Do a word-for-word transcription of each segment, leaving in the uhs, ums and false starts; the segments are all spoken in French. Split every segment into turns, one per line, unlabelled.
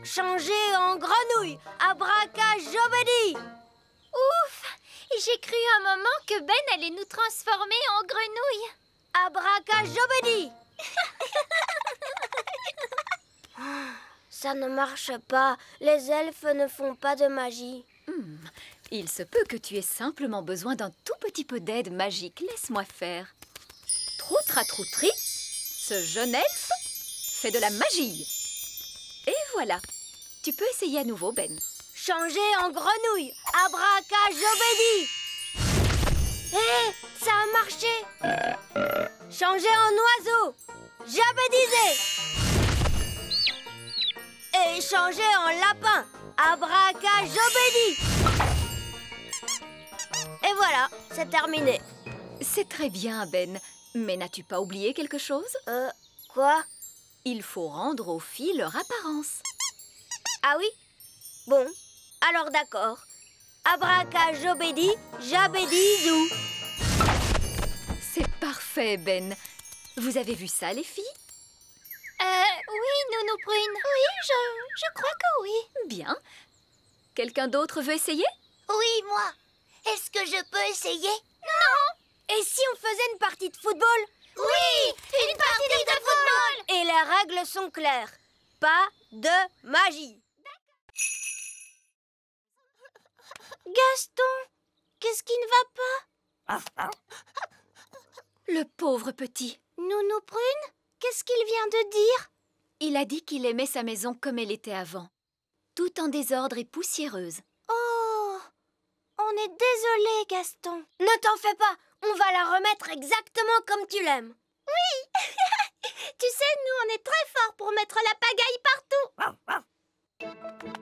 changer en grenouille. Abracajobedi.
Ouf! J'ai cru un moment que Ben allait nous transformer en grenouilles.
Abracajobedi. Ça ne marche pas. Les elfes ne font pas de magie.
Hmm. Il se peut que tu aies simplement besoin d'un tout petit peu d'aide magique. Laisse-moi faire. Troutratroutri, ce jeune elfe fait de la magie. Et voilà. Tu peux essayer à nouveau, Ben.
Changer en grenouille. Abracajobedi. Hé, ça a marché. Changer en oiseau. Jabedisé. Et changer en lapin. Abracajobedi. Et voilà, c'est terminé.
C'est très bien, Ben. Mais n'as-tu pas oublié quelque chose?
Euh, quoi?
Il faut rendre aux filles leur apparence.
Ah oui? Bon, alors d'accord. Abracajobedi, jabedizou.
C'est parfait, Ben. Vous avez vu ça, les filles?
Euh, oui, Nounou Prune. Oui, je, je crois que oui.
Bien. Quelqu'un d'autre veut essayer?
Oui, moi. Est-ce que je peux essayer? Non. Et si on faisait une partie de football?
Oui, une, une partie, partie de, de football.
football. Et les règles sont claires. Pas de magie. Gaston, qu'est-ce qui ne va pas?
Le pauvre petit.
Nounou Prune, qu'est-ce qu'il vient de dire?
Il a dit qu'il aimait sa maison comme elle était avant. Tout en désordre et poussiéreuse.
Oh, on est désolé, Gaston. Ne t'en fais pas, on va la remettre exactement comme tu l'aimes. Oui. Tu sais, nous, on est très forts pour mettre la pagaille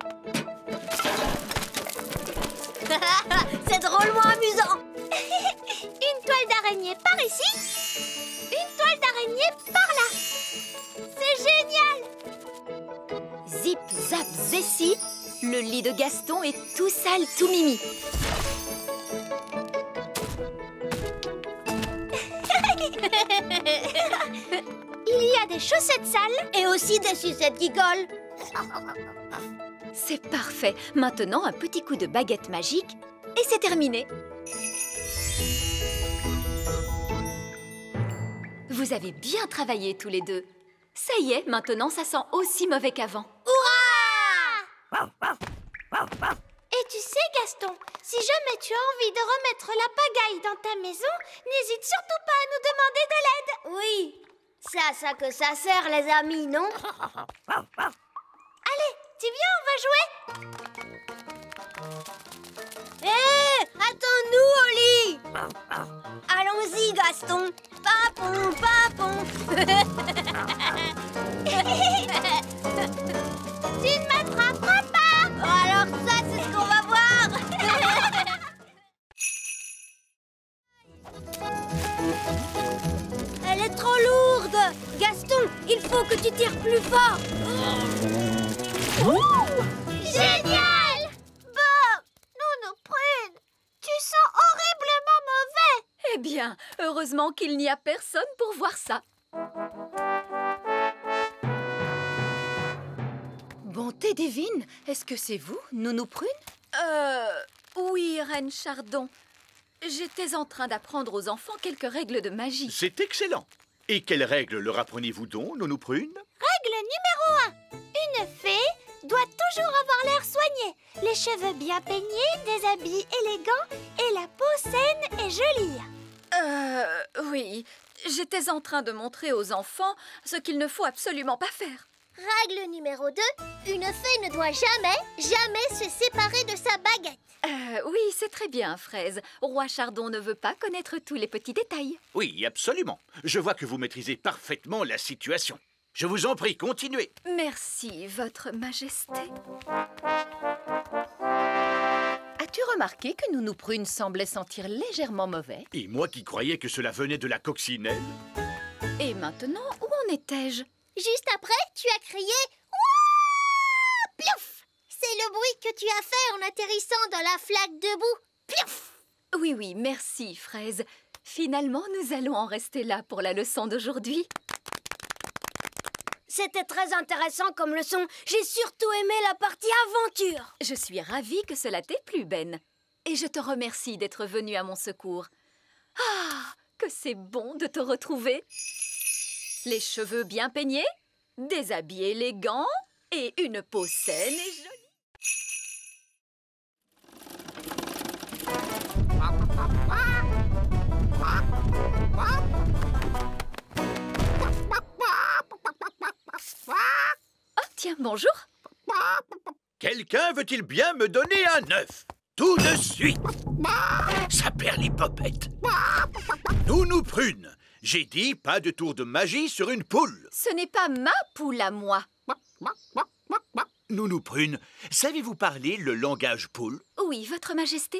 partout. C'est drôlement amusant. Une toile d'araignée par ici, une toile d'araignée par là. C'est génial.
Zip, zap, zessi, le lit de Gaston est tout sale, tout mimi.
Il y a des chaussettes sales et aussi des sucettes qui collent.
C'est parfait. Maintenant, un petit coup de baguette magique et c'est terminé. Vous avez bien travaillé tous les deux. Ça y est, maintenant ça sent aussi mauvais qu'avant.
Hurrah! Et tu sais, Gaston, si jamais tu as envie de remettre la pagaille dans ta maison, n'hésite surtout pas à nous demander de l'aide. Oui, c'est à ça que ça sert, les amis, non? Allez, tu viens, on va jouer. Hé, hey, attends-nous au lit. Allons-y, Gaston. Papon, papon. Tu ne m'attraperas pas. Alors ça, c'est ce qu'on va voir. Elle est trop lourde. Gaston, il faut que tu tires plus fort. Ouh, génial. Bah, Nounou Prune, tu sens horriblement mauvais.
Eh bien, heureusement qu'il n'y a personne pour voir ça. Bonté divine, est-ce que c'est vous, Nounou Prune? Euh... Oui, Reine Chardon. J'étais en train d'apprendre aux enfants quelques règles de magie.
C'est excellent. Et quelles règles leur apprenez-vous donc, Nounou Prune?
Règle numéro un. Une fée doit toujours avoir l'air soigné, les cheveux bien peignés, des habits élégants et la peau saine et jolie.
Euh... Oui, j'étais en train de montrer aux enfants ce qu'il ne faut absolument pas faire.
Règle numéro deux. Une fée ne doit jamais, jamais se séparer de sa baguette.
Euh, oui, c'est très bien, Fraise. Roi Chardon ne veut pas connaître tous les petits détails.
Oui, absolument. Je vois que vous maîtrisez parfaitement la situation. Je vous en prie, continuez.
Merci, Votre Majesté. As-tu remarqué que Nounou Prune semblait sentir légèrement mauvais?
Et moi qui croyais que cela venait de la coccinelle.
Et maintenant, où en étais-je?
Juste après, tu as crié « Ouah !» Piouf! C'est le bruit que tu as fait en atterrissant dans la flaque de boue. Piouf!
Oui, oui, merci, Fraise. Finalement, nous allons en rester là pour la leçon d'aujourd'hui.
C'était très intéressant comme leçon. J'ai surtout aimé la partie aventure.
Je suis ravie que cela t'ait plu, Ben. Et je te remercie d'être venu à mon secours. Ah, que c'est bon de te retrouver. Les cheveux bien peignés, des habits élégants et une peau saine et jolie. Oh, tiens, bonjour.
Quelqu'un veut-il bien me donner un œuf? Tout de suite. Ça perd les popettes. Nounou Prune, j'ai dit pas de tour de magie sur une poule.
Ce n'est pas ma poule à moi.
Nounou Prune, savez-vous parler le langage poule?
Oui, Votre Majesté.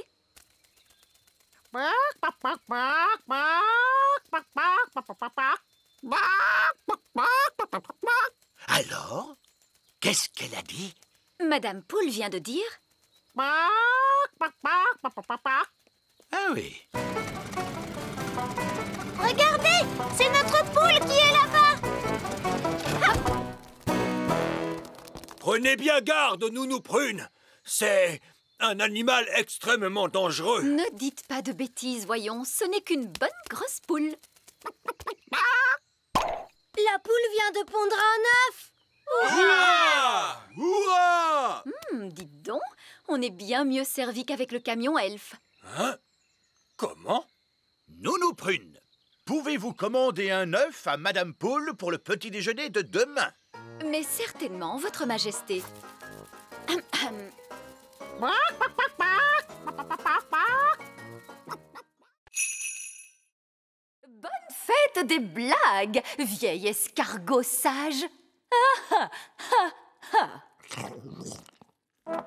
Alors, qu'est-ce qu'elle a dit?
Madame Poule vient de dire...
Ah oui.
Regardez, c'est notre poule qui est là-bas.
Prenez bien garde, Nounou Prune. C'est un animal extrêmement dangereux.
Ne dites pas de bêtises, voyons. Ce n'est qu'une bonne grosse poule.
La poule vient de pondre un œuf.
Hurrah!
Hurrah!
Hum, dites donc, on est bien mieux servi qu'avec le camion elfe.
Hein? Comment?
Nounou Prune, pouvez-vous commander un œuf à Madame Poule pour le petit déjeuner de demain?
Mais certainement, Votre Majesté. Hum, hum. Bonne fête des blagues, vieil escargot sage. Ah, ah, ah, ah.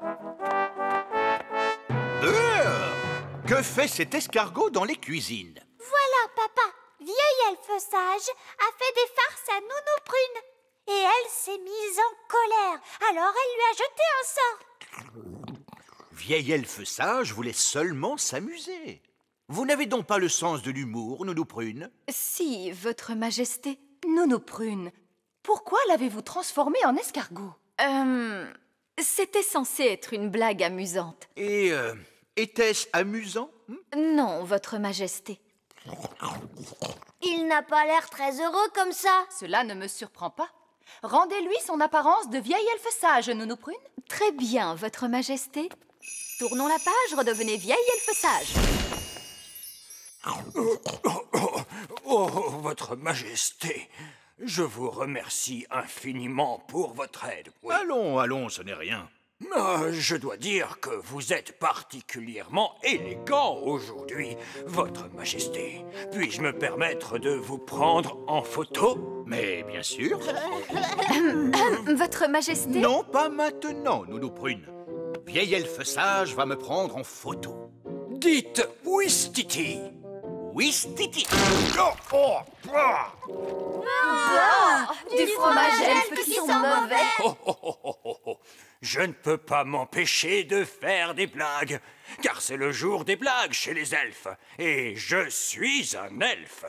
Euh, que fait cet escargot dans les cuisines?
Voilà, papa. Vieil elfe sage a fait des farces à Nounou Prune. Et elle s'est mise en colère. Alors elle lui a jeté un sort.
Vieil elfe sage voulait seulement s'amuser. Vous n'avez donc pas le sens de l'humour, Nounou Prune?
Si, Votre Majesté.
Nounou Prune, pourquoi l'avez-vous transformé en escargot?
Euh, c'était censé être une blague amusante.
Et euh, était-ce amusant?
Non, Votre Majesté.
Il n'a pas l'air très heureux comme ça.
Cela ne me surprend pas. Rendez-lui son apparence de vieil elfe sage, Nounou Prune.
Très bien, Votre Majesté. Tournons la page, redevenez vieil elfe sage.
Oh, oh, oh, oh, Votre Majesté, je vous remercie infiniment pour votre aide. Oui.
Allons, allons, ce n'est rien.
Euh, je dois dire que vous êtes particulièrement élégant aujourd'hui, Votre Majesté. Puis-je me permettre de vous prendre en photo?
Mais bien sûr.
Votre Majesté.
Non, pas maintenant, Nounou Prune. Vieil elfe sage va me prendre en photo.
Dites Ouistiti.
Ouistiti.
Oh, oh, ah.
Ah, du fromage elfe qui sont mauvais.
Oh, oh, oh, oh, oh, oh. Je ne peux pas m'empêcher de faire des blagues, car c'est le jour des blagues chez les elfes, et je suis un elfe.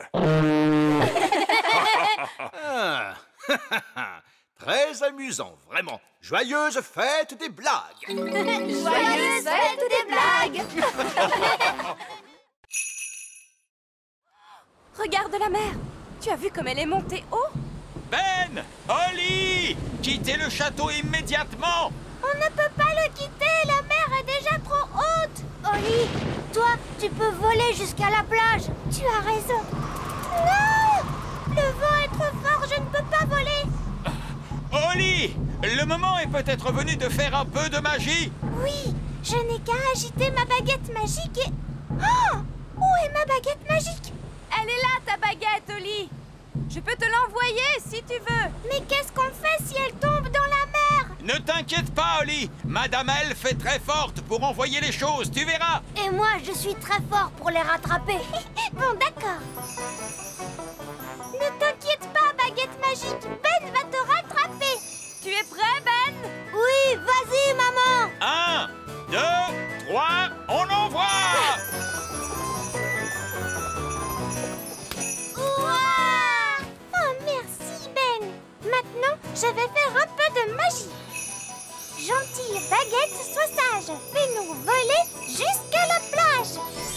Ah. Très amusant, vraiment. Joyeuse fête des blagues.
Joyeuse fête des blagues.
Regarde la mer. Tu as vu comme elle est montée haut?
Ben! Holly! Quittez le château immédiatement!
On ne peut pas le quitter, la mer est déjà trop haute. Oli, toi, tu peux voler jusqu'à la plage. Tu as raison. Non! Le vent est trop fort, je ne peux pas voler.
Holly! Le moment est peut-être venu de faire un peu de magie!
Oui, je n'ai qu'à agiter ma baguette magique et... Oh! Où est ma baguette magique?
Elle est là, ta baguette, Oli. Je peux te l'envoyer si tu veux.
Mais qu'est-ce qu'on fait si elle tombe dans la mer?
Ne t'inquiète pas, Holly! Madame Elfe est très forte pour envoyer les choses, tu verras!
Et moi, je suis très fort pour les rattraper. Bon, d'accord. Ne t'inquiète pas, baguette magique. Ben va te rattraper.
Tu es prêt, Ben?
Oui, vas-y, maman.
Un, deux, trois, on envoie!
Ouah! Oh, merci, Ben. Maintenant, faire un peu de magie. Gentille baguette, sois sage, fais-nous voler jusqu'à la plage.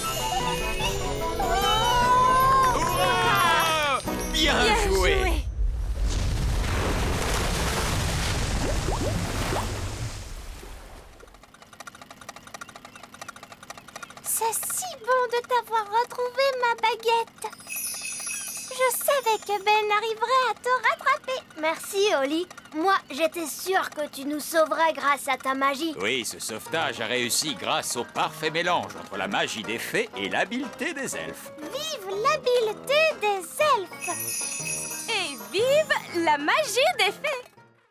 Hurrah! Bien,
Bien
joué.
joué.
C'est si bon de t'avoir retrouvé, ma baguette. Je savais que Ben arriverait à te rattraper.
Merci, Oli. Moi, j'étais sûre que tu nous sauverais grâce à ta magie.
Oui, ce sauvetage a réussi grâce au parfait mélange entre la magie des fées et l'habileté des elfes.
Vive l'habileté des elfes.
Et vive la magie des fées!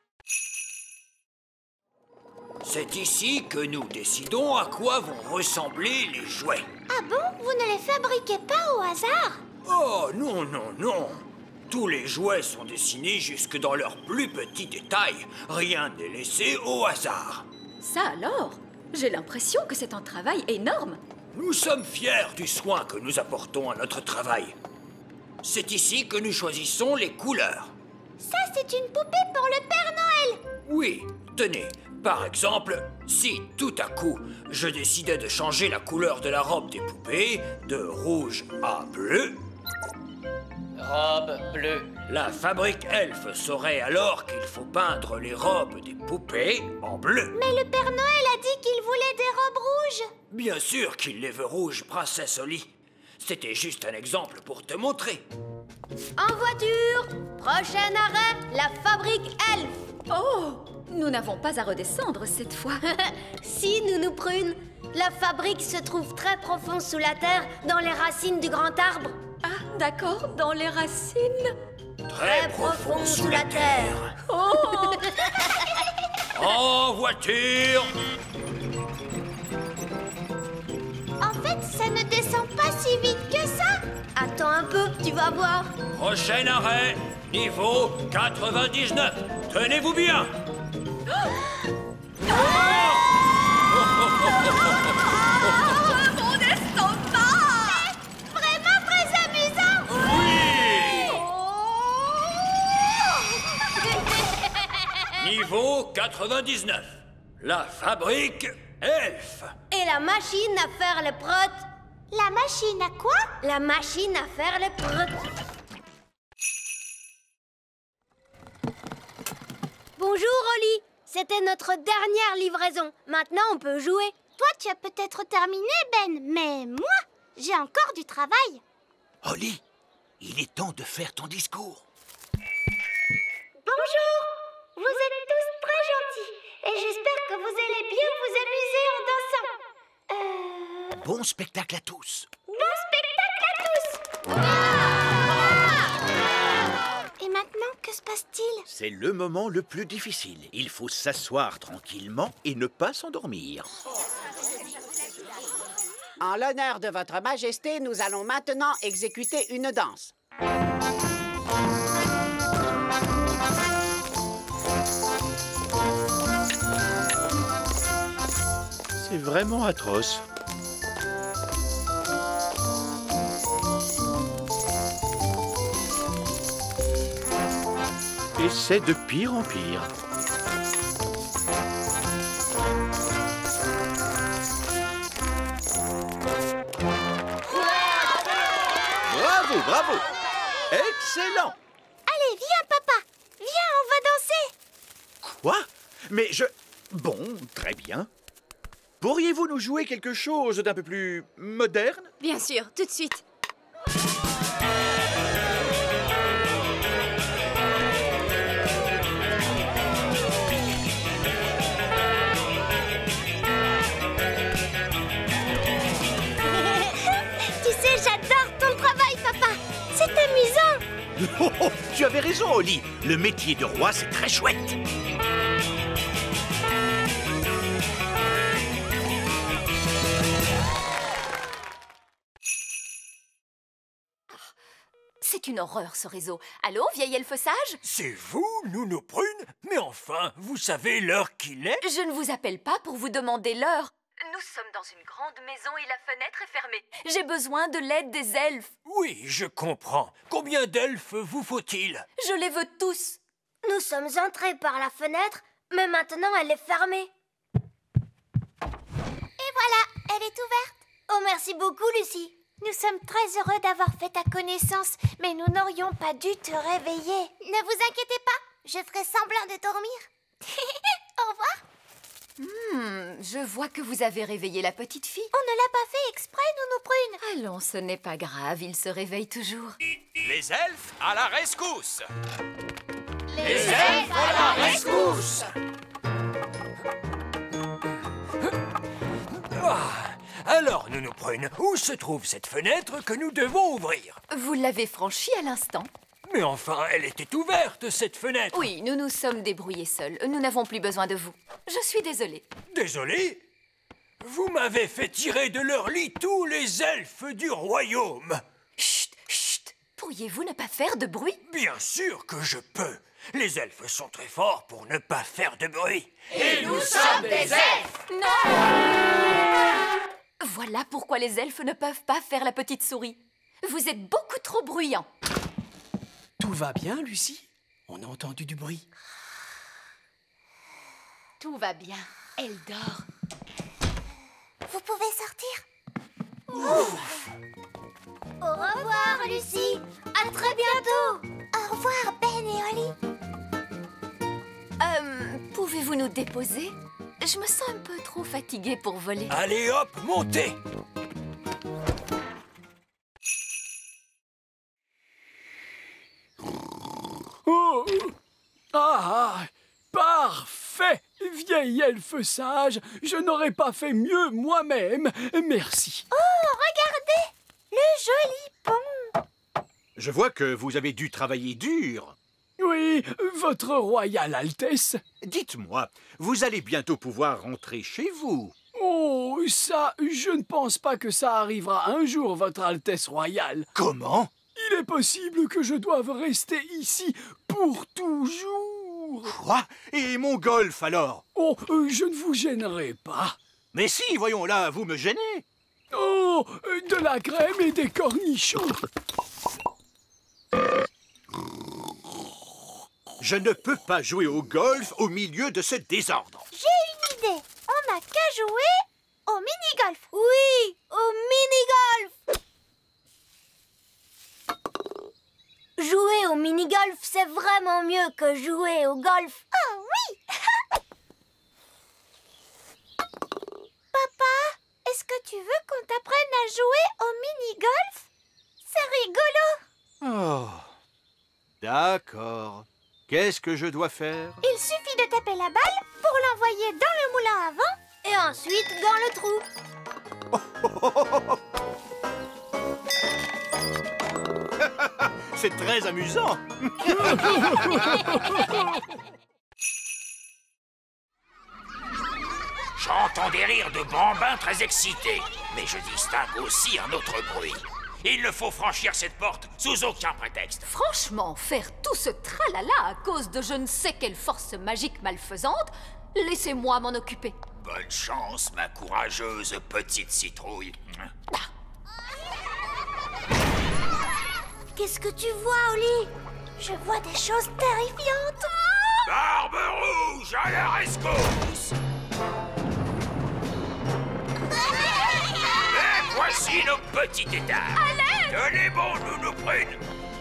C'est ici que nous décidons à quoi vont ressembler les jouets.
Ah bon? Vous ne les fabriquez pas au hasard?
Oh, non, non, non. Tous les jouets sont dessinés jusque dans leurs plus petits détails. Rien n'est laissé au hasard.
Ça alors? J'ai l'impression que c'est un travail énorme.
Nous sommes fiers du soin que nous apportons à notre travail. C'est ici que nous choisissons les couleurs.
Ça, c'est une poupée pour le Père Noël.
Oui, tenez, par exemple, si tout à coup je décidais de changer la couleur de la robe des poupées de rouge à bleu,
Robe bleue.
la fabrique elfe saurait alors qu'il faut peindre les robes des poupées en bleu.
Mais le Père Noël a dit qu'il voulait des robes rouges.
Bien sûr qu'il les veut rouges, princesse Oli. C'était juste un exemple pour te montrer.
En voiture, prochain arrêt, la fabrique elfe.
Oh! Nous n'avons pas à redescendre cette fois.
Si, Nounou Prune, la fabrique se trouve très profond sous la terre, dans les racines du grand arbre.
Ah, d'accord, dans les racines.
Très profond sous la terre.
Oh!
En voiture.
En fait, ça ne descend pas si vite que ça.
Attends un peu, tu vas voir.
Prochain arrêt, niveau quatre-vingt-dix-neuf. Tenez-vous bien.
Mon estomac!
Vraiment très amusant.
Niveau quatre-vingt-dix-neuf. La fabrique elfe.
Et la machine à faire le prot.
La machine à quoi?
La machine à faire le prot. Bonjour, Oli. C'était notre dernière livraison. Maintenant, on peut jouer.
Toi, tu as peut-être terminé, Ben, mais moi, j'ai encore du travail.
Oli, il est temps de faire ton discours.
Bonjour. Vous êtes tous très gentils et j'espère que vous allez bien vous amuser en dansant. Euh...
Bon spectacle à tous.
Bon spectacle à tous. Et maintenant, que se passe-t-il?
C'est le moment le plus difficile. Il faut s'asseoir tranquillement et ne pas s'endormir.
En l'honneur de votre majesté, nous allons maintenant exécuter une danse.
C'est vraiment atroce. Et c'est de pire en pire. Bravo, bravo! Excellent!
Allez, viens, papa. Viens, on va danser.
Quoi? Mais je... Bon, très bien. Pourriez-vous nous jouer quelque chose d'un peu plus moderne?
Bien sûr, tout de suite.
Tu sais, j'adore ton travail, papa. C'est amusant.
Oh, oh, tu avais raison, Oli. Le métier de roi, c'est très chouette.
C'est une horreur, ce réseau. Allô, vieille elfe sage?
C'est vous, Nounou Prune? Mais enfin, vous savez l'heure qu'il est?
Je ne vous appelle pas pour vous demander l'heure. Nous sommes dans une grande maison et la fenêtre est fermée. J'ai besoin de l'aide des elfes.
Oui, je comprends. Combien d'elfes vous faut-il?
Je les veux tous.
Nous sommes entrés par la fenêtre, mais maintenant elle est fermée.
Et voilà, elle est ouverte.
Oh, merci beaucoup, Lucie.
Nous sommes très heureux d'avoir fait ta connaissance, mais nous n'aurions pas dû te réveiller.
Ne vous inquiétez pas, je ferai semblant de dormir.
Au revoir.
Hmm, je vois que vous avez réveillé la petite fille.
On ne l'a pas fait exprès, Nounou Prune.
Allons, ce n'est pas grave, il se réveille toujours.
Les elfes à la rescousse!
Les,
elfes à la rescousse! Ah, alors, Nounou Prune, où se trouve cette fenêtre que nous devons ouvrir?
Vous l'avez franchie à l'instant.
Mais enfin, elle était ouverte, cette fenêtre.
Oui, nous nous sommes débrouillés seuls. Nous n'avons plus besoin de vous. Je suis désolée.
Désolé? Vous m'avez fait tirer de leur lit tous les elfes du royaume.
Chut, chut. Pourriez-vous ne pas faire de bruit?
Bien sûr que je peux. Les elfes sont très forts pour ne pas faire de bruit.
Et nous sommes des elfes!
Non! Voilà pourquoi les elfes ne peuvent pas faire la petite souris. Vous êtes beaucoup trop bruyants.
Tout va bien, Lucie? On a entendu du bruit.
Tout va bien. Elle dort.
Vous pouvez sortir.
Ouf. Au revoir, Lucie. À très bientôt.
Au revoir, Ben et Oli.
Euh, pouvez-vous nous déposer? Je me sens un peu trop fatiguée pour voler.
Allez hop, montez!
Oh! Ah! Parfait! Vieil elfe sage, je n'aurais pas fait mieux moi-même. Merci.
Oh, regardez! Le joli pont.
Je vois que vous avez dû travailler dur.
Oui, votre royale Altesse.
Dites-moi, vous allez bientôt pouvoir rentrer chez vous.
Oh, ça, je ne pense pas que ça arrivera un jour, votre Altesse royale.
Comment?
Il est possible que je doive rester ici pour toujours.
Quoi? Et mon golf, alors?
Oh, euh, je ne vous gênerai pas.
Mais si, voyons là, vous me gênez.
Oh, euh, de la crème et des cornichons.
Je ne peux pas jouer au golf au milieu de ce désordre.
J'ai une idée. On n'a qu'à jouer au mini-golf.
Oui, au mini-golf. Jouer au mini-golf, c'est vraiment mieux que jouer au golf.
Oh oui. Papa, est-ce que tu veux qu'on t'apprenne à jouer au mini-golf? C'est rigolo.
Oh, d'accord. Qu'est-ce que je dois faire?
Il suffit de taper la balle pour l'envoyer dans le moulin à vent
et ensuite dans le trou.
C'est très amusant.
J'entends des rires de bambins très excités, mais je distingue aussi un autre bruit. Il ne faut franchir cette porte sous aucun prétexte.
Franchement, faire tout ce tralala à cause de je ne sais quelle force magique malfaisante, laissez-moi m'en occuper.
Bonne chance, ma courageuse petite citrouille.
Qu'est-ce que tu vois, Oli?
Je vois des choses terrifiantes.
Barbe rouge à la rescousse! Et voici nos petits états. Tenez bon, Nounou Prune.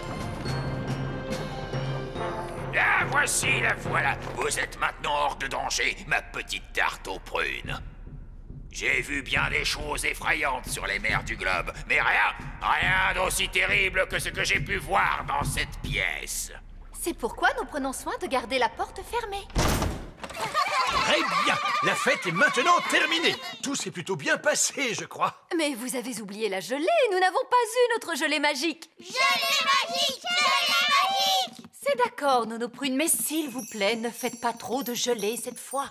La voici, la voilà. Vous êtes maintenant hors de danger, ma petite tarte aux prunes. J'ai vu bien des choses effrayantes sur les mers du globe, mais rien, rien d'aussi terrible que ce que j'ai pu voir dans cette pièce.
C'est pourquoi nous prenons soin de garder la porte fermée.
Très bien. La fête est maintenant terminée. Tout s'est plutôt bien passé, je crois.
Mais vous avez oublié la gelée. Nous n'avons pas eu notre gelée magique.
Gelée magique! Gelée magique!
C'est d'accord, Nounou Prune, mais s'il vous plaît, ne faites pas trop de gelée cette fois.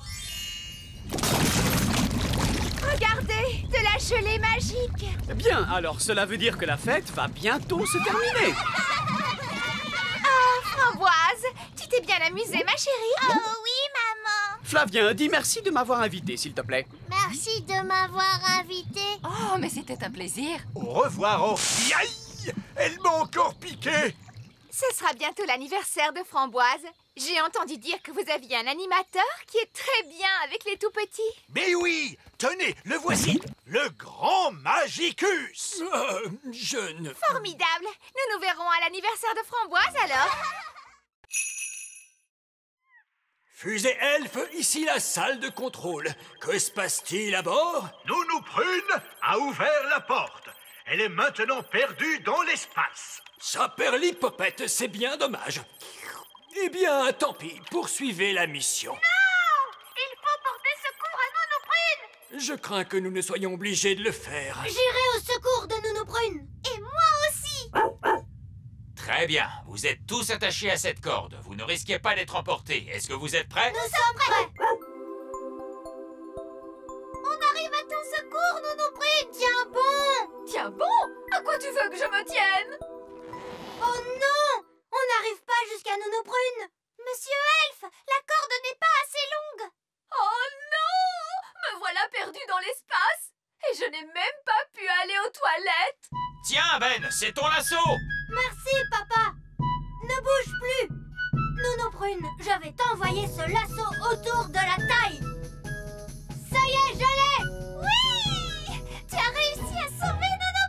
Regardez, de la gelée magique.
Bien, alors cela veut dire que la fête va bientôt se terminer.
Oh, Framboise, tu t'es bien amusée, ma chérie? Oh oui, maman.
Flavien, dis merci de m'avoir invité, s'il te plaît.
Merci de m'avoir invité.
Oh, mais c'était un plaisir.
Au revoir, oh. Aïe! Elle m'a encore piqué.
Ce sera bientôt l'anniversaire de Framboise. J'ai entendu dire que vous aviez un animateur qui est très bien avec les tout-petits.
Mais oui, tenez, le voici, le grand Magicus.
Euh, je ne...
Formidable. Nous nous verrons à l'anniversaire de Framboise, alors.
Fusée Elfe, ici la salle de contrôle. Que se passe-t-il à bord?
Nounou Prune a ouvert la porte. Elle est maintenant perdue dans l'espace.
Saperlipopette, c'est bien dommage. Eh bien, tant pis, poursuivez la mission.
Non! Il faut porter secours à Nounou Prune!
Je crains que nous ne soyons obligés de le faire.
J'irai au secours de Nounou Prune.
Et moi aussi!
Très bien, vous êtes tous attachés à cette corde. Vous ne risquez pas d'être emportés. Est-ce que vous êtes prêts?
Nous sommes prêts! On arrive à ton secours, Nounou Prune! Tiens bon!
Tiens bon? À quoi tu veux que je me tienne?
Oh non! On n'arrive pas jusqu'à Nounou Prune! Monsieur Elfe, la corde n'est pas assez longue!
Oh non! Me voilà perdue dans l'espace! Et je n'ai même pas pu aller aux toilettes!
Tiens, Ben, c'est ton lasso!
Merci, papa! Ne bouge plus! Nounou Prune, je vais t'envoyer ce lasso autour de la taille! Ça y est, je l'ai! Oui! Tu as réussi à sauver Nounou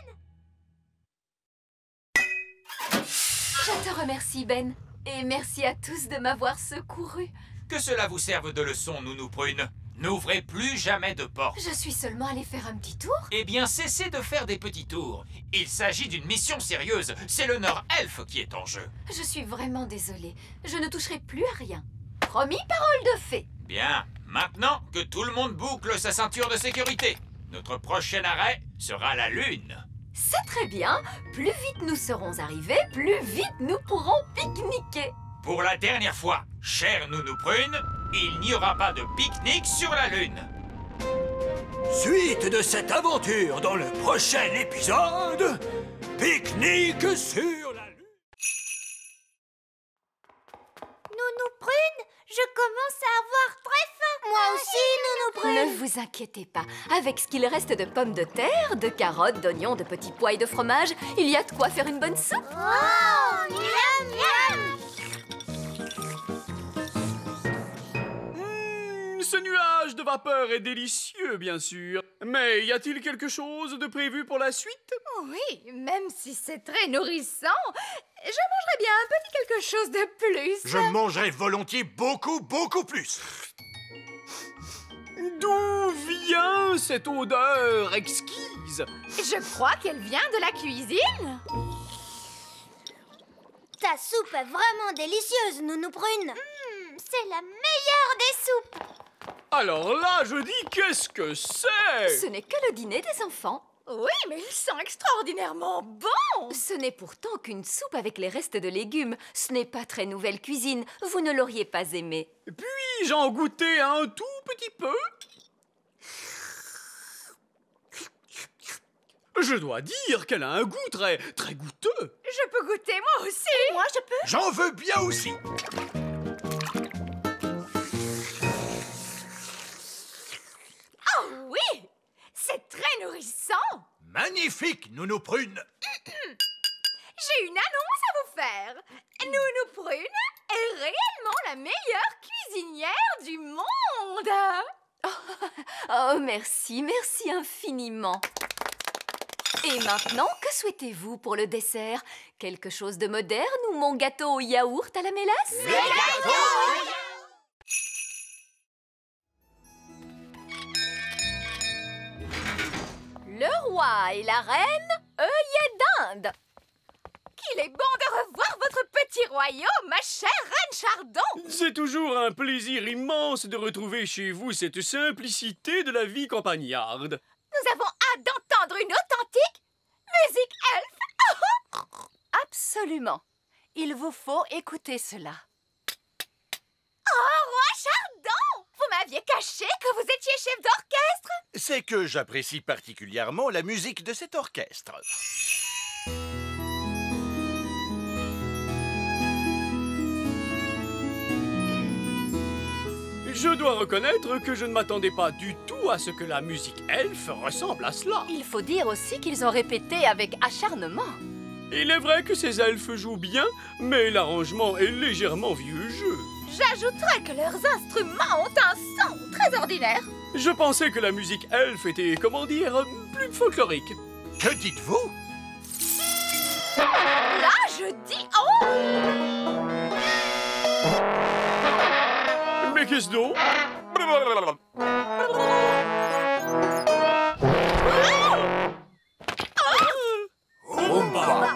Prune!
Je te remercie, Ben. Et merci à tous de m'avoir secouru.
Que cela vous serve de leçon, Nounou Prune. N'ouvrez plus jamais de porte.
Je suis seulement allée faire un petit tour.
Eh bien, cessez de faire des petits tours. Il s'agit d'une mission sérieuse. C'est l'honneur elfe qui est en jeu.
Je suis vraiment désolée. Je ne toucherai plus à rien. Promis, parole de fée.
Bien. Maintenant, que tout le monde boucle sa ceinture de sécurité. Notre prochain arrêt sera la Lune.
C'est très bien. Plus vite nous serons arrivés, plus vite nous pourrons pique-niquer.
Pour la dernière fois, chère Nounou Prune, il n'y aura pas de pique-nique sur la Lune.
Suite de cette aventure dans le prochain épisode, pique-nique sur la Lune.
Nounou Prune, je commence à avoir très faim. Moi aussi, Nounou Prune.
Ne vous inquiétez pas. Avec ce qu'il reste de pommes de terre, de carottes, d'oignons, de petits pois et de fromage, il y a de quoi faire une bonne soupe.
Oh, miam, miam.
Ce nuage de vapeur est délicieux, bien sûr. Mais y a-t-il quelque chose de prévu pour la suite?
Oui, même si c'est très nourrissant, je mangerais bien un petit quelque chose de plus.
Je mangerai volontiers beaucoup, beaucoup plus.
D'où vient cette odeur exquise?
Je crois qu'elle vient de la cuisine.
Ta soupe est vraiment délicieuse, Nounou Prune. Mmh, c'est la meilleure des soupes.
Alors là, je dis, qu'est-ce que c'est?
Ce n'est que le dîner des enfants.
Oui, mais il sent extraordinairement bon.
Ce n'est pourtant qu'une soupe avec les restes de légumes. Ce n'est pas très nouvelle cuisine. Vous ne l'auriez pas aimé.
Puis-je en goûter un tout petit peu? Je dois dire qu'elle a un goût très, très goûteux.
Je peux goûter moi aussi.
Moi, je peux.
J'en veux bien aussi.
Oh oui, c'est très nourrissant.
Magnifique, Nounou Prune.
J'ai une annonce à vous faire. Nounou Prune est réellement la meilleure cuisinière du monde.
Oh, oh, merci, merci infiniment. Et maintenant, que souhaitez-vous pour le dessert? Quelque chose de moderne ou mon gâteau au yaourt à la mélasse?
Le gâteau!
Le roi et la reine, œillet d'Inde.
Qu'il est bon de revoir votre petit royaume, ma chère reine Chardon.
C'est toujours un plaisir immense de retrouver chez vous cette simplicité de la vie campagnarde.
Nous avons hâte d'entendre une authentique musique elfe.
Absolument. Il vous faut écouter cela.
Oh, roi Chardon! Vous m'aviez caché que vous étiez chef d'orchestre?
C'est que j'apprécie particulièrement la musique de cet orchestre.
Je dois reconnaître que je ne m'attendais pas du tout à ce que la musique elfe ressemble à cela.
Il faut dire aussi qu'ils ont répété avec acharnement.
Il est vrai que ces elfes jouent bien, mais l'arrangement est légèrement vieux jeu.
J'ajouterais que leurs instruments ont un son très ordinaire.
Je pensais que la musique elfe était, comment dire, plus folklorique.
Que dites-vous?
Là, je dis oh!
Mais qu'est-ce donc?
Oompa!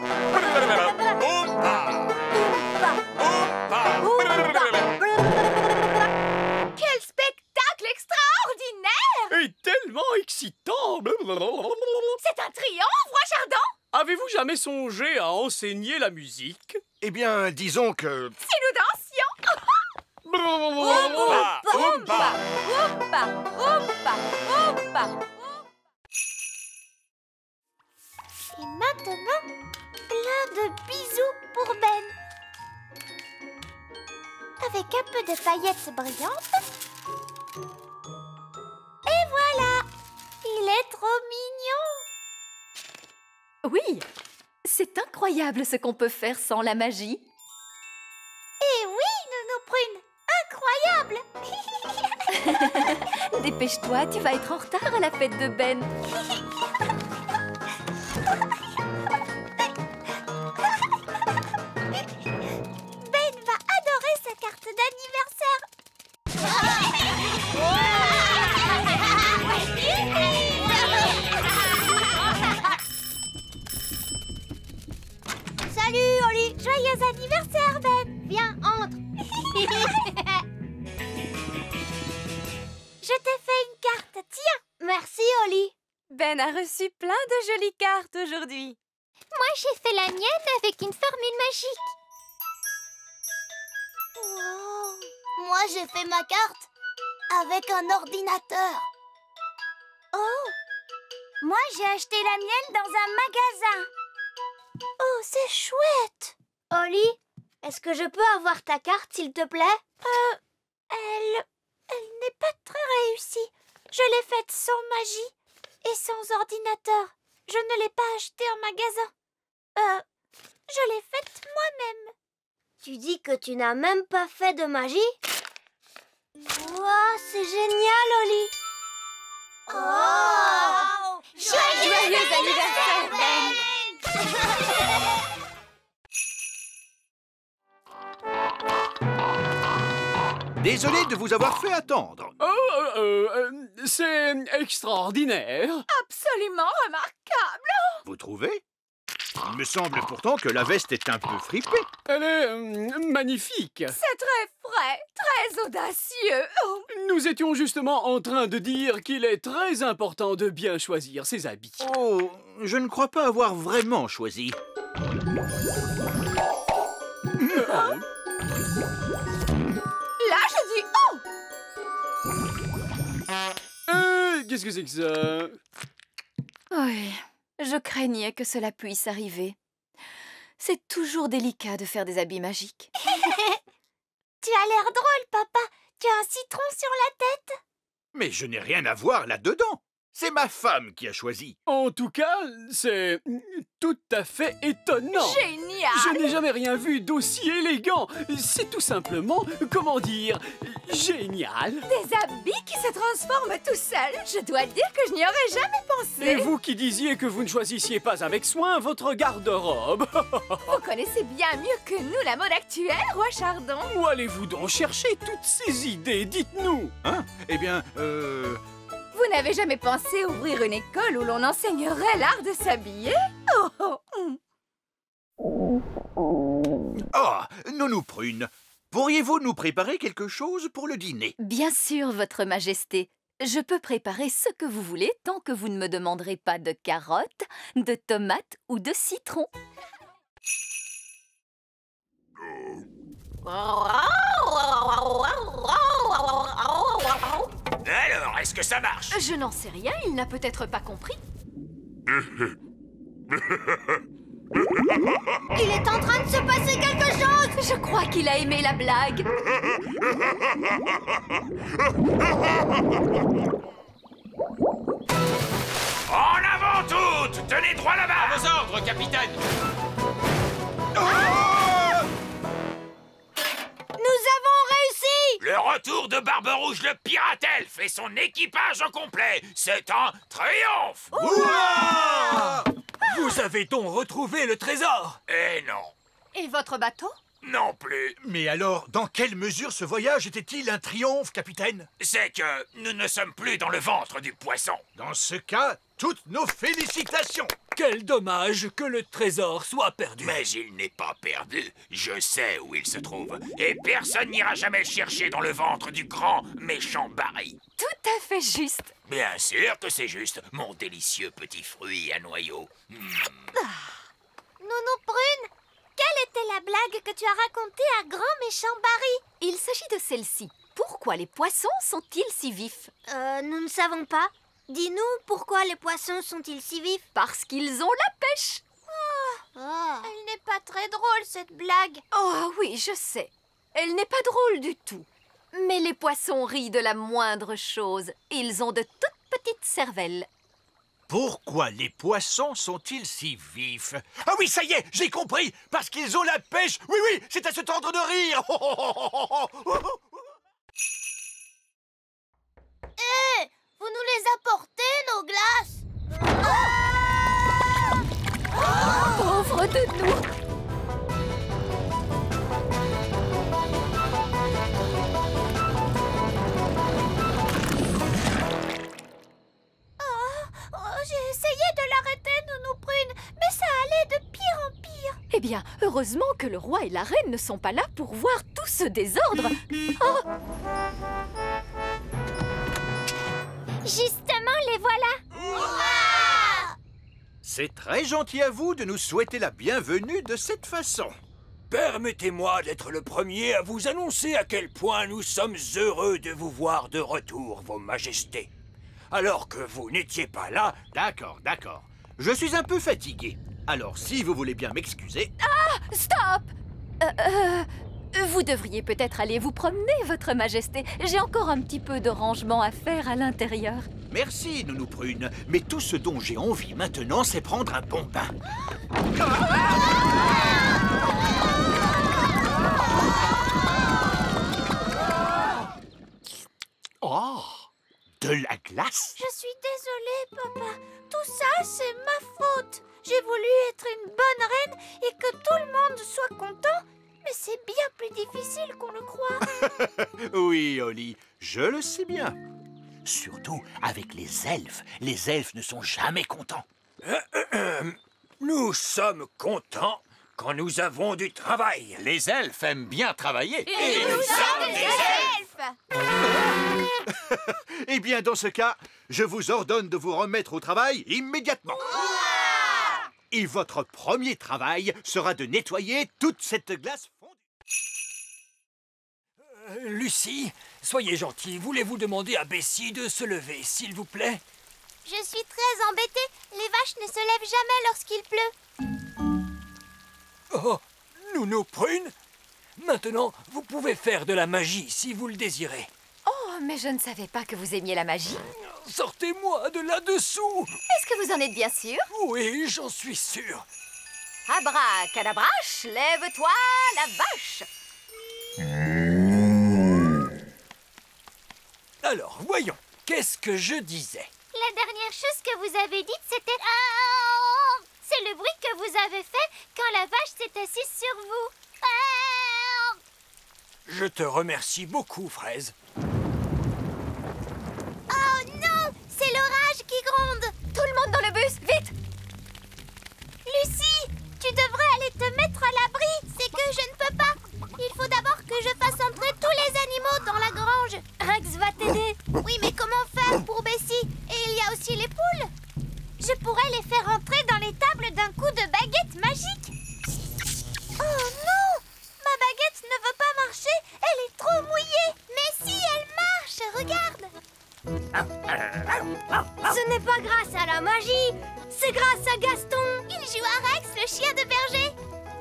Quel spectacle extraordinaire!
Et tellement excitant!
C'est un triomphe, Roi Chardon!
Avez-vous jamais songé à enseigner la musique?
Eh bien, disons que...
Si nous dansions!
Oompa! Oompa!
Oompa! Oompa! Oompa!
Et maintenant, plein de bisous pour Ben. Avec un peu de paillettes brillantes. Et voilà! Il est trop mignon!
Oui, c'est incroyable ce qu'on peut faire sans la magie.
Et oui, Nounou Prune, incroyable!
Dépêche-toi, tu vas être en retard à la fête de Ben.
Ben va adorer sa carte d'anniversaire. Salut, Oli. Joyeux anniversaire, Ben. Viens, entre. Je t'ai fait une carte, tiens. Merci, Oli.
Ben a reçu plein de jolies cartes aujourd'hui.
Moi, j'ai fait la mienne avec une formule magique.
Wow. Moi, j'ai fait ma carte avec un ordinateur. Oh. Moi, j'ai acheté la mienne dans un magasin. Oh, c'est chouette.
Oli, est-ce que je peux avoir ta carte, s'il te plaît?
Euh, elle... Elle n'est pas très réussie. Je l'ai faite sans magie et sans ordinateur. Je ne l'ai pas achetée en magasin. Euh, je l'ai faite moi-même.
Tu dis que tu n'as même pas fait de magie? Wow, c'est génial, Oli.
Oh,
Joyeux anniversaire, Ben.
Désolé de vous avoir fait attendre.
Oh, euh, euh, c'est extraordinaire.
Absolument remarquable.
Vous trouvez? Il me semble pourtant que la veste est un peu fripée.
Elle est euh, magnifique.
C'est très frais, très audacieux. Oh.
Nous étions justement en train de dire qu'il est très important de bien choisir ses habits.
Oh, je ne crois pas avoir vraiment choisi.
Euh,
Là, je dis oh!
euh, Qu'est-ce que c'est que ça?
Oui, je craignais que cela puisse arriver. C'est toujours délicat de faire des habits magiques.
Tu as l'air drôle, papa. Tu as un citron sur la tête.
Mais je n'ai rien à voir là-dedans. C'est ma femme qui a choisi.
En tout cas, c'est tout à fait étonnant.
Génial!
Je n'ai jamais rien vu d'aussi élégant. C'est tout simplement, comment dire, génial.
Des habits qui se transforment tout seuls. Je dois dire que je n'y aurais jamais pensé.
Et vous qui disiez que vous ne choisissiez pas avec soin votre garde-robe.
Vous connaissez bien mieux que nous la mode actuelle, Roi Chardon.
Où allez-vous donc chercher toutes ces idées? Dites-nous.
Hein? Eh bien, euh...
Vous n'avez jamais pensé ouvrir une école où l'on enseignerait l'art de s'habiller? Oh, oh, oh.
Oh, Nounou Prune, pourriez-vous nous préparer quelque chose pour le dîner?
Bien sûr, Votre Majesté. Je peux préparer ce que vous voulez tant que vous ne me demanderez pas de carottes, de tomates ou de citrons.
Alors, est-ce que ça marche?
Je n'en sais rien, il n'a peut-être pas compris.
Il est en train de se passer quelque chose.
Je crois qu'il a aimé la blague.
En avant toutes! Tenez droit là-bas!
À vos ordres, capitaine!
Nous avons réussi!
Le retour de Barbe-Rouge le pirate elfe et son équipage au complet, c'est un triomphe!
Ouah! Vous avez donc retrouvé le trésor?
Eh non.
Et votre bateau?
Non plus.
Mais alors, dans quelle mesure ce voyage était-il un triomphe, capitaine?
C'est que nous ne sommes plus dans le ventre du poisson.
Dans ce cas, toutes nos félicitations!
Quel dommage que le trésor soit perdu.
Mais il n'est pas perdu. Je sais où il se trouve. Et personne n'ira jamais le chercher dans le ventre du grand méchant Barry.
Tout à fait juste.
Bien sûr que c'est juste, mon délicieux petit fruit à noyaux. Mmh.
Nounou Prune, quelle était la blague que tu as racontée à grand méchant Barry?
Il s'agit de celle-ci. Pourquoi les poissons sont-ils si vifs?
Euh, nous ne savons pas. Dis-nous, pourquoi les poissons sont-ils si vifs?
Parce qu'ils ont la pêche.
Oh, oh. Elle n'est pas très drôle, cette blague.
Oh oui, je sais. Elle n'est pas drôle du tout. Mais les poissons rient de la moindre chose. Ils ont de toutes petites cervelles.
Pourquoi les poissons sont-ils si vifs? Ah oui, ça y est, j'ai compris! Parce qu'ils ont la pêche! Oui, oui, c'est à se tendre de rire!
Hé, hey, vous nous les apportez, nos glaces?
Ah oh pauvre de nous!
J'ai essayé de l'arrêter, Nounou Prune, mais ça allait de pire en pire.
Eh bien, heureusement que le roi et la reine ne sont pas là pour voir tout ce désordre. Oh
justement, les voilà.
Ouah!
C'est très gentil à vous de nous souhaiter la bienvenue de cette façon.
Permettez-moi d'être le premier à vous annoncer à quel point nous sommes heureux de vous voir de retour, Vos Majestés. Alors que vous n'étiez pas là...
D'accord, d'accord. Je suis un peu fatigué. Alors, si vous voulez bien m'excuser...
Ah! Stop! euh, euh, Vous devriez peut-être aller vous promener, Votre Majesté. J'ai encore un petit peu de rangement à faire à l'intérieur.
Merci, Nounou Prune. Mais tout ce dont j'ai envie maintenant, c'est prendre un bon bain. Oh! De la glace?
Je suis désolée, papa. Tout ça, c'est ma faute. J'ai voulu être une bonne reine et que tout le monde soit content. Mais c'est bien plus difficile qu'on le croit.
Oui, Oli, je le sais bien. Surtout avec les elfes. Les elfes ne sont jamais contents.
Euh, euh, euh, nous sommes contents quand nous avons du travail.
Les elfes aiment bien travailler.
Et, et nous, nous sommes des elfes.
Eh bien, dans ce cas, je vous ordonne de vous remettre au travail immédiatement.
Ouah!
Et votre premier travail sera de nettoyer toute cette glace fondue.
Euh, Lucie, soyez gentille, voulez-vous demander à Bessie de se lever, s'il vous plaît?
Je suis très embêtée. Les vaches ne se lèvent jamais lorsqu'il pleut.
Oh, Nounou Prune, maintenant, vous pouvez faire de la magie si vous le désirez.
Oh, mais je ne savais pas que vous aimiez la magie.
Sortez-moi de là-dessous!
Est-ce que vous en êtes bien sûr?
Oui, j'en suis sûr.
Abracadabrache, lève-toi, la vache!
Alors, voyons, qu'est-ce que je disais?
La dernière chose que vous avez dite, c'était... Ah! C'est le bruit que vous avez fait quand la vache s'est assise sur vous. Ah!
Je te remercie beaucoup, Fraise.
Oh non! C'est l'orage qui gronde!
Tout le monde dans le bus, vite!
Lucie, tu devrais aller te mettre à l'abri. C'est que je ne peux pas. Il faut d'abord que je fasse entrer tous les animaux dans la grange. Rex va t'aider. Oui, mais comment faire pour Bessie? Et il y a aussi les poules. Je pourrais les faire entrer dans l'étable d'un coup de baguette magique. Oh non! Ma baguette ne veut pas marcher. Elle est trop mouillée. Mais si, elle marche, regarde.
Ce n'est pas grâce à la magie, c'est grâce à Gaston.
Il joue à Rex, le chien de berger.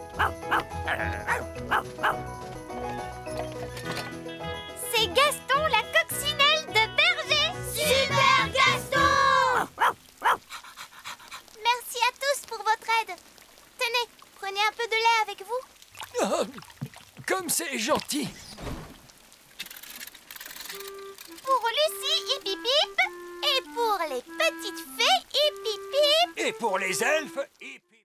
C'est Gaston, la coccinelle de berger.
Super Gaston!
Merci à tous pour votre aide. Tenez, prenez un peu de lait avec vous.
Pour Lucie, hip hip hip. Et pour les petites fées, hip hip hip.
Et pour les elfes, hip hip.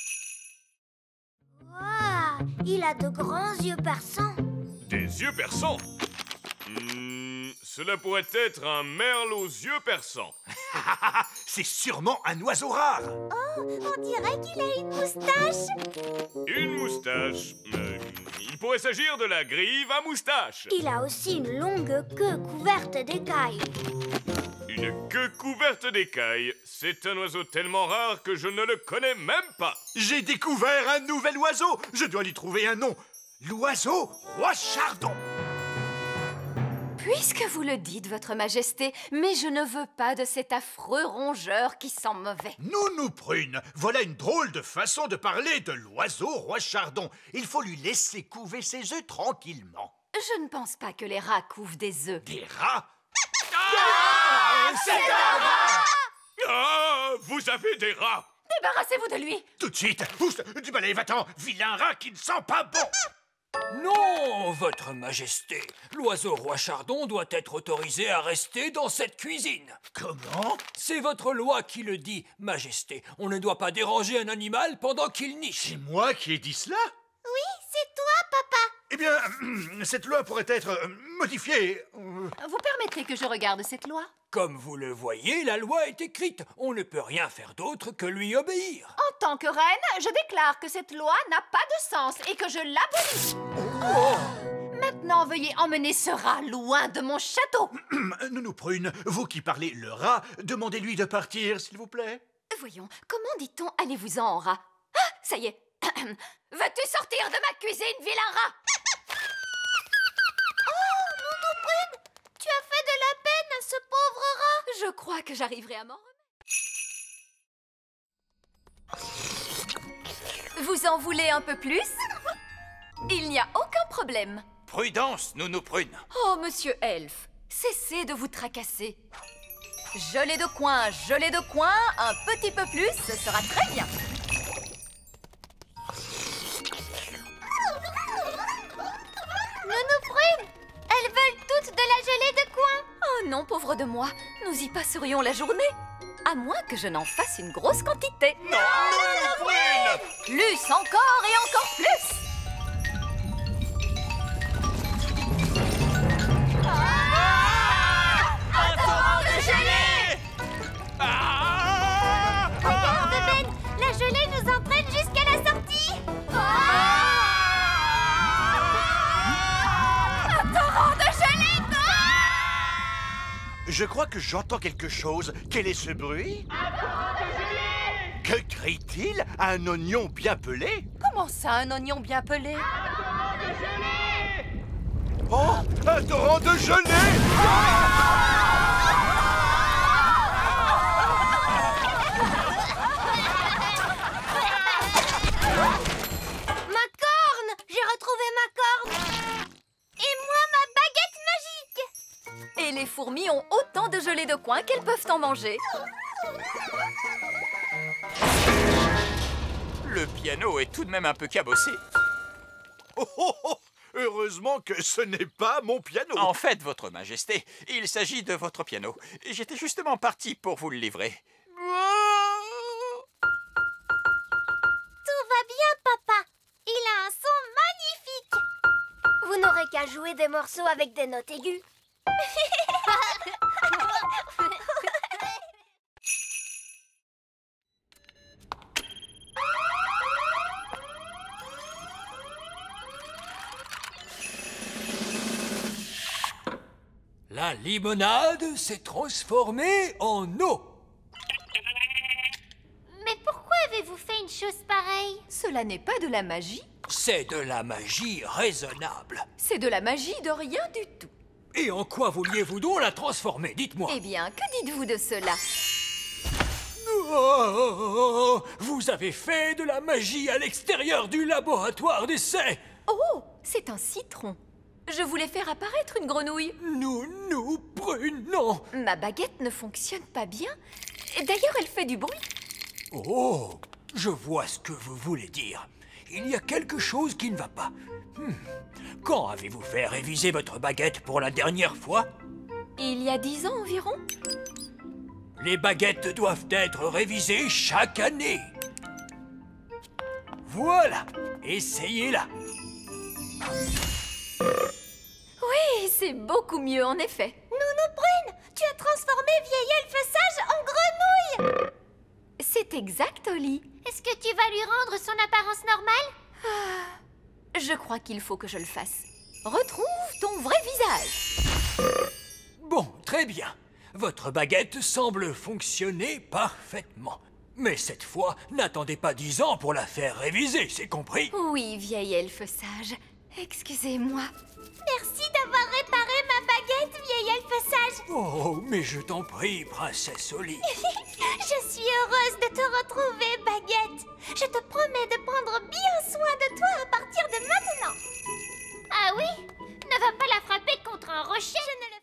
Waouh, il a de grands yeux perçants.
Des yeux perçants? Hmm, cela pourrait être un merle aux yeux perçants.
C'est sûrement un oiseau rare.
Oh, on dirait qu'il a une moustache.
Une moustache. Euh, il pourrait s'agir de la grive à moustache.
Il a aussi une longue queue couverte d'écailles.
Une queue couverte d'écailles. C'est un oiseau tellement rare que je ne le connais même pas.
J'ai découvert un nouvel oiseau. Je dois lui trouver un nom. L'oiseau roi chardon.
Puisque vous le dites, Votre Majesté, mais je ne veux pas de cet affreux rongeur qui sent mauvais.
Nounou Prune, voilà une drôle de façon de parler de l'oiseau roi chardon. Il faut lui laisser couver ses œufs tranquillement.
Je ne pense pas que les rats couvent des œufs.
Des rats?
Ah, c'est un rat! Ah, vous avez des rats!
Débarrassez-vous de lui!
Tout de suite! Pousse du balai, va-t'en! Vilain rat qui ne sent pas bon!
Non, Votre Majesté. L'oiseau roi chardon doit être autorisé à rester dans cette cuisine.
Comment?
C'est votre loi qui le dit, Majesté. On ne doit pas déranger un animal pendant qu'il niche.
C'est moi qui ai dit cela?
Oui, c'est toi, papa.
Eh bien, cette loi pourrait être euh, modifiée.
Vous permettrez que je regarde cette loi?
Comme vous le voyez, la loi est écrite. On ne peut rien faire d'autre que lui obéir.
En tant que reine, je déclare que cette loi n'a pas de sens et que je l'abolis.
Oh.
Maintenant, veuillez emmener ce rat loin de mon château.
Nounou Prune, vous qui parlez le rat, demandez-lui de partir, s'il vous plaît.
Voyons, comment dit-on allez-vous-en en rat? Ah, ça y est. Veux-tu sortir de ma cuisine, vilain rat?
Oh, Nounou Prune, tu as fait de la peine à ce pauvre rat.
Je crois que j'arriverai à m'en remettre. Vous en voulez un peu plus? Il n'y a aucun problème.
Prudence, Nounou Prune.
Oh, monsieur Elfe, cessez de vous tracasser. Gelée de coin, gelée de coin, un petit peu plus, ce sera très bien.
Nounou Prune, elles veulent toutes de la gelée de coin.
Oh non, pauvre de moi, nous y passerions la journée. À moins que je n'en fasse une grosse quantité.
Non, Nounou Prune!
Plus encore et encore plus.
Ah! Un torrent de gelée!
Ah!
Regarde, Ben, la gelée nous entraîne jusqu'à la sortie.
Ah! Un torrent de gelée!
Je crois que j'entends quelque chose. Quel est ce bruit?
Un torrent de gelée!
Que crie-t-il? Un oignon bien pelé?
Comment ça, un oignon bien pelé?
Un torrent de gelée!
Oh! Un torrent de gelée!
Ma corne! J'ai retrouvé ma corne!
Et moi, ma baguette magique!
Et les fourmis ont autant de gelée de coin qu'elles peuvent en manger.
Le piano est tout de même un peu cabossé.
Oh, oh, oh! Heureusement que ce n'est pas mon piano.
En fait, Votre Majesté, il s'agit de votre piano. J'étais justement parti pour vous le livrer.
Tout va bien, papa. Il a un son magnifique.
Vous n'aurez qu'à jouer des morceaux avec des notes aiguës.
La limonade s'est transformée en eau.
Mais pourquoi avez-vous fait une chose pareille?
Cela n'est pas de la magie,
C'est de la magie raisonnable.
c'est de la magie de rien du tout.
Et en quoi vouliez-vous donc la transformer? Dites-moi.
Eh bien, que dites-vous de cela?
Oh, vous avez fait de la magie à l'extérieur du laboratoire d'essai.
Oh, c'est un citron. Je voulais faire apparaître une grenouille.
Nounou Prune, non.
Ma baguette ne fonctionne pas bien. D'ailleurs, elle fait du bruit.
Oh, je vois ce que vous voulez dire. Il y a quelque chose qui ne va pas. Hmm. Quand avez-vous fait réviser votre baguette pour la dernière fois?
Il y a dix ans environ?
Les baguettes doivent être révisées chaque année. Voilà, essayez-la.
Oui, c'est beaucoup mieux en effet.
Nounou Prune, tu as transformé vieille elfe sage en grenouille.
C'est exact, Oli.
Est-ce que tu vas lui rendre son apparence normale?
Ah, je crois qu'il faut que je le fasse. Retrouve ton vrai visage.
Bon, très bien. Votre baguette semble fonctionner parfaitement. Mais cette fois, n'attendez pas dix ans pour la faire réviser, c'est compris?
Oui, vieille elfe sage. Excusez-moi.
Merci d'avoir réparé ma baguette, vieille elfe sage.
Oh, mais je t'en prie, princesse Oli.
Je suis heureuse de te retrouver, baguette. Je te promets de prendre bien soin de toi à partir de maintenant.
Ah oui? Ne va pas la frapper contre un rocher.
Je ne le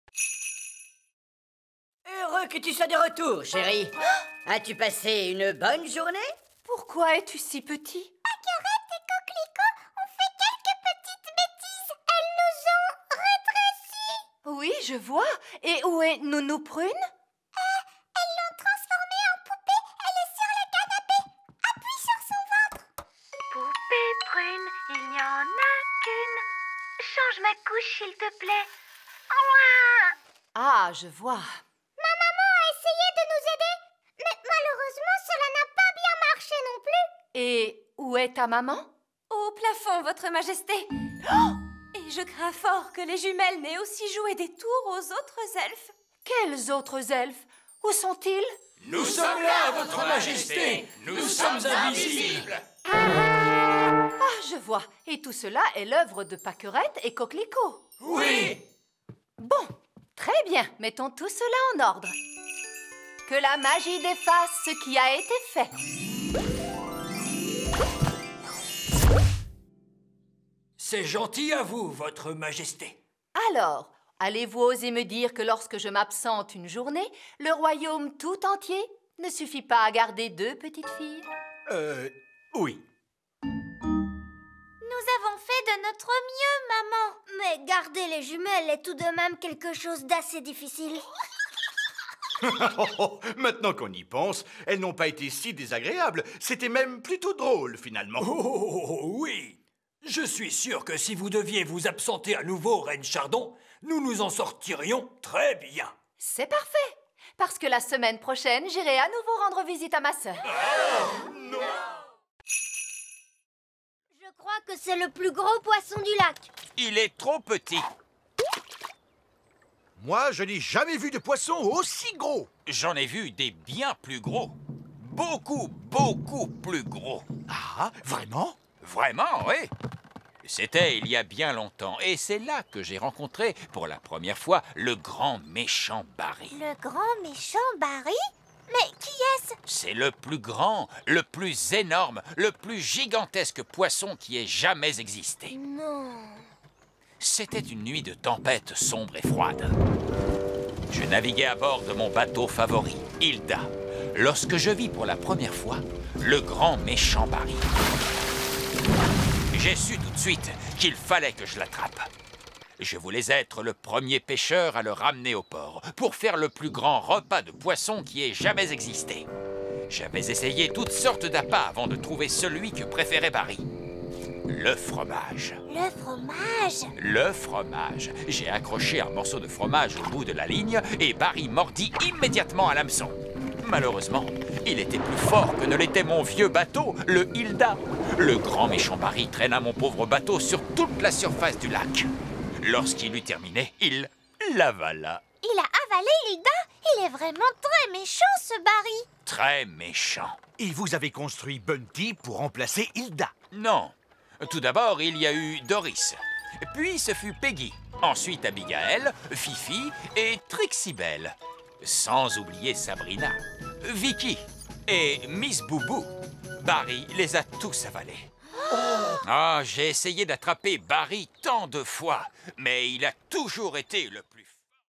ferai.
Heureux que tu sois de retour, chérie. As-tu passé une bonne journée?
Pourquoi es-tu si petit?
Paquerette et Coquelicot ont fait quelques petites bêtises. Elles nous ont rétrécis.
Oui, je vois. Et où est Nounou Prune?
Euh, elles l'ont transformée en poupée. Elle est sur le canapé. Appuie sur son ventre.
Poupée Prune, il n'y en a qu'une. Change ma couche, s'il te plaît.
Ah, je vois.
Ma maman a essayé de nous aider, mais malheureusement, cela n'a pas bien marché non plus.
Et où est ta maman? Au plafond, votre majesté. Oh! Et je crains fort que les jumelles n'aient aussi joué des tours aux autres elfes. Quels autres elfes? Où sont-ils?
Nous sommes là, votre majesté. Nous sommes invisibles.
Ah, je vois. Et tout cela est l'œuvre de Paquerette et Coquelicot.
Oui.
Bon, très bien. Mettons tout cela en ordre. Que la magie défasse ce qui a été fait.
C'est gentil à vous, votre majesté.
Alors, allez-vous oser me dire que lorsque je m'absente une journée, le royaume tout entier ne suffit pas à garder deux petites filles?
Euh, oui.
Nous avons fait de notre mieux, maman.
Mais garder les jumelles est tout de même quelque chose d'assez difficile.
Maintenant qu'on y pense, elles n'ont pas été si désagréables. C'était même plutôt drôle, finalement.
Oh, oui. Je suis sûr que si vous deviez vous absenter à nouveau, Reine Chardon, nous nous en sortirions très bien.
C'est parfait. Parce que la semaine prochaine, j'irai à nouveau rendre visite à ma sœur.
Oh, non.
Je crois que c'est le plus gros poisson du lac.
Il est trop petit.
Moi, je n'ai jamais vu de poisson aussi gros.
J'en ai vu des bien plus gros. Beaucoup, beaucoup plus gros.
Ah, vraiment?
Vraiment, oui. C'était il y a bien longtemps, et c'est là que j'ai rencontré pour la première fois le grand méchant Barry.
Le grand méchant Barry? Mais qui est-ce?
C'est le plus grand, le plus énorme, le plus gigantesque poisson qui ait jamais existé.
Non.
C'était une nuit de tempête sombre et froide. Je naviguais à bord de mon bateau favori, Hilda, lorsque je vis pour la première fois le grand méchant Barry. J'ai su tout de suite qu'il fallait que je l'attrape. Je voulais être le premier pêcheur à le ramener au port pour faire le plus grand repas de poisson qui ait jamais existé. J'avais essayé toutes sortes d'appâts avant de trouver celui que préférait Barry. Le fromage.
Le fromage?
Le fromage. J'ai accroché un morceau de fromage au bout de la ligne et Barry mordit immédiatement à l'hameçon. Malheureusement, il était plus fort que ne l'était mon vieux bateau, le Hilda. Le grand méchant Barry traîna mon pauvre bateau sur toute la surface du lac. Lorsqu'il eut terminé, il l'avala.
Il a avalé Hilda? Il est vraiment très méchant, ce Barry.
Très méchant.
Et vous avez construit Bunty pour remplacer Hilda?
Non. Tout d'abord, il y a eu Doris. Puis ce fut Peggy. Ensuite Abigail, Fifi et Trixibelle. Sans oublier Sabrina, Vicky et Miss Boubou. Barry les a tous avalés. Ah, j'ai essayé d'attraper Barry tant de fois, mais il a toujours été le plus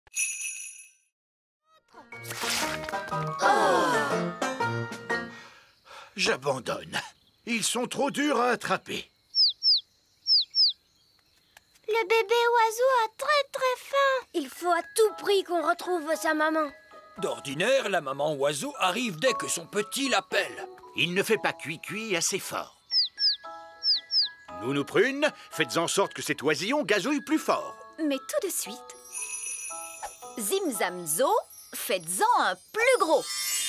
fort.
Oh. J'abandonne. Ils sont trop durs à attraper.
Le bébé oiseau a très très faim.
Il faut à tout compris qu'on retrouve sa maman.
D'ordinaire, la maman oiseau arrive dès que son petit l'appelle.
Il ne fait pas cuit-cuit assez fort. Nounou Prune, faites en sorte que cet oisillon gazouille plus fort.
Mais tout de suite, Zim Zam Zo, faites-en un plus gros.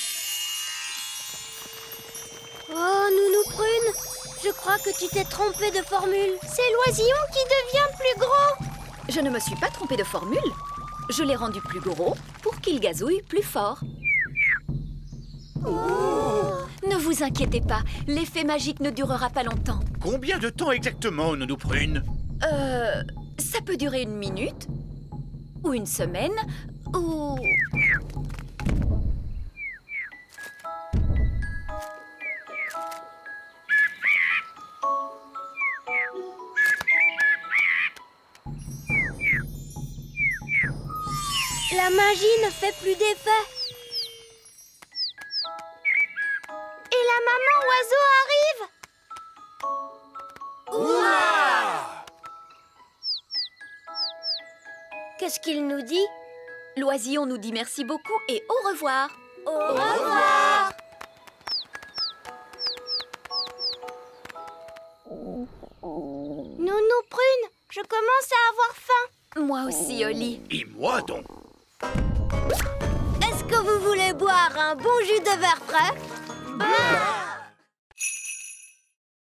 Oh, Nounou Prune, je crois que tu t'es trompée de formule.
C'est l'oisillon qui devient plus gros.
Je ne me suis pas trompée de formule. Je l'ai rendu plus gros pour qu'il gazouille plus fort.
Oh.
Ne vous inquiétez pas, l'effet magique ne durera pas longtemps.
Combien de temps exactement, Nounou Prune?
Euh... Ça peut durer une minute, ou une semaine, ou...
La magie ne fait plus d'effet.
Et la maman oiseau arrive.
Ouah! Qu'est-ce qu'il nous dit?
L'oisillon nous dit merci beaucoup et au revoir.
Au revoir.
Nounou Prune, je commence à avoir faim.
Moi aussi, Oli.
Et moi donc.
Est-ce que vous voulez boire un bon jus de verre frais?
Ah!